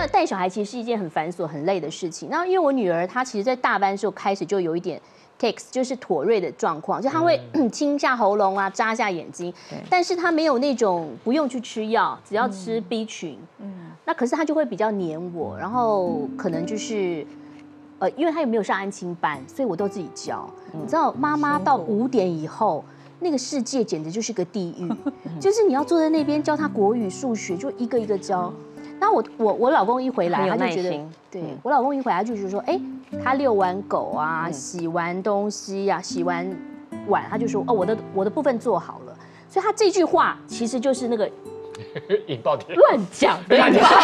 得带小孩其实是一件很繁琐、很累的事情。那因为我女儿她其实，在大班的时候开始就有一点 tics， 就是妥瑞的状况，就她会清一下喉咙啊，眨一下眼睛，但是她没有那种不用去吃药，只要吃 B 群。那可是她就会比较黏我，然后可能就是。因为她也没有上安亲班，所以我都自己教。你知道，妈妈到5点以后，那个世界简直就是个地狱，就是你要坐在那边教她国语、数学，就一个一个教。然后我老公一回来，他就觉得，对我老公一回来就觉得说，哎，他遛完狗啊，洗完东西啊，洗完碗，他就说，哦，我的部分做好了。所以他这句话其实就是那个。 引爆点， 乱讲，乱讲！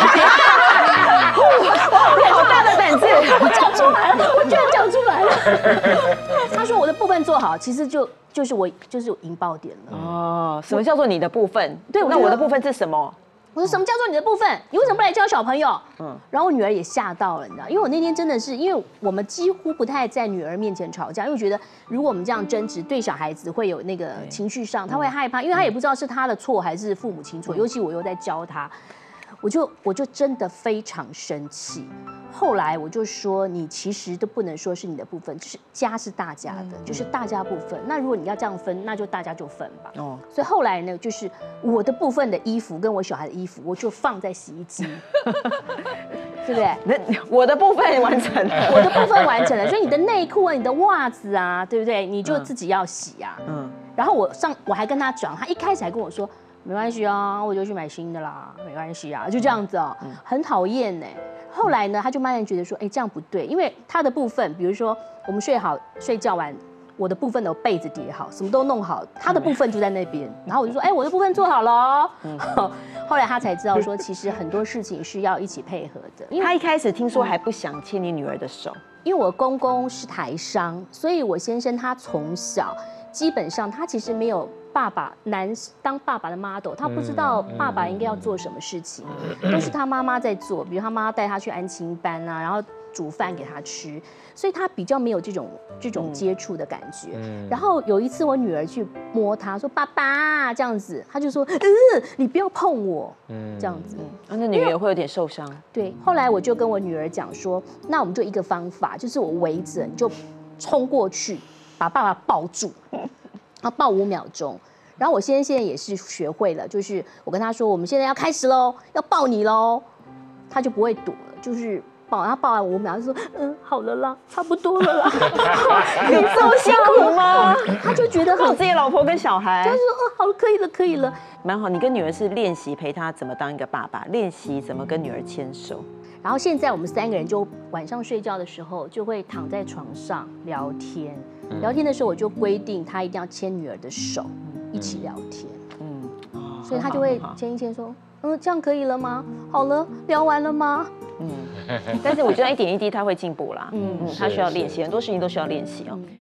好大的胆子， 我讲出来了，我居然讲出来了。他说我的部分做好，其实就是我引爆点了。 哦，什么叫做你的部分？ 对， 那我的部分是什么？ 我说什么叫做你的部分？你为什么不来教小朋友？然后我女儿也吓到了，你知道，因为我那天真的是，因为我们几乎不太在女儿面前吵架，因为我觉得如果我们这样争执，对小孩子会有那个情绪上，他会害怕，因为他也不知道是他的错还是父母亲错，尤其我又在教他，我就真的非常生气。后来我就说，你其实都不能说是你的部分，就是家是大家的，就是大家部分。那如果你要这样分，那就大家就分吧。所以后来呢，就是我的部分的衣服跟我小孩的衣服，我就放在洗衣机，对不对？ 我的部分完成了， 我的部分完成了。所以你的内裤啊、你的袜子啊，对不对？你就自己要洗啊。然后我还跟他讲，他一开始还跟我说。没关系啊，我就去买新的啦，没关系啊，就这样子哦，很讨厌呢。后来呢，他就慢慢觉得说，哎，这样不对，因为他的部分，比如说我们睡觉完，我的部分的被子叠好，什么都弄好，他的部分就在那边，然后我就说，哎，我的部分做好了哦。后来他才知道说，其实很多事情是要一起配合的。 因为他一开始听说还不想牵你女儿的手， 因为我公公是台商，所以我先生他从小基本上他其实没有。当爸爸的 model， 他不知道爸爸应该要做什么事情，都是他妈妈在做。比如他妈妈带他去安亲班啊，然后煮饭给他吃，所以他比较没有这种接触的感觉。然后有一次我女儿去摸他，说爸爸这样子，他就说你不要碰我，这样子。 那女儿会有点受伤。 对，后来我就跟我女儿讲说，那我们就一个方法，就是我围着你就冲过去，把爸爸抱住。要抱5秒钟，然后我现在也是学会了，就是我跟他说，我们现在要开始喽，要抱你喽，他就不会躲了，就是抱，然后抱完5秒，他说好了啦，差不多了啦。 你这么辛苦吗？ 他就觉得靠自己老婆跟小孩， 就是说好了，可以了，可以了， 蛮好。你跟女儿是练习陪她怎么当一个爸爸，练习怎么跟女儿牵手。 然后现在我们3个人就晚上睡觉的时候就会躺在床上聊天。聊天的时候，我就规定他一定要牵女儿的手，一起聊天。所以他就会牵一牵，说，这样可以了吗？好了，聊完了吗？ 但是我觉得一点一滴他会进步啦。他需要练习，很多事情都需要练习哦。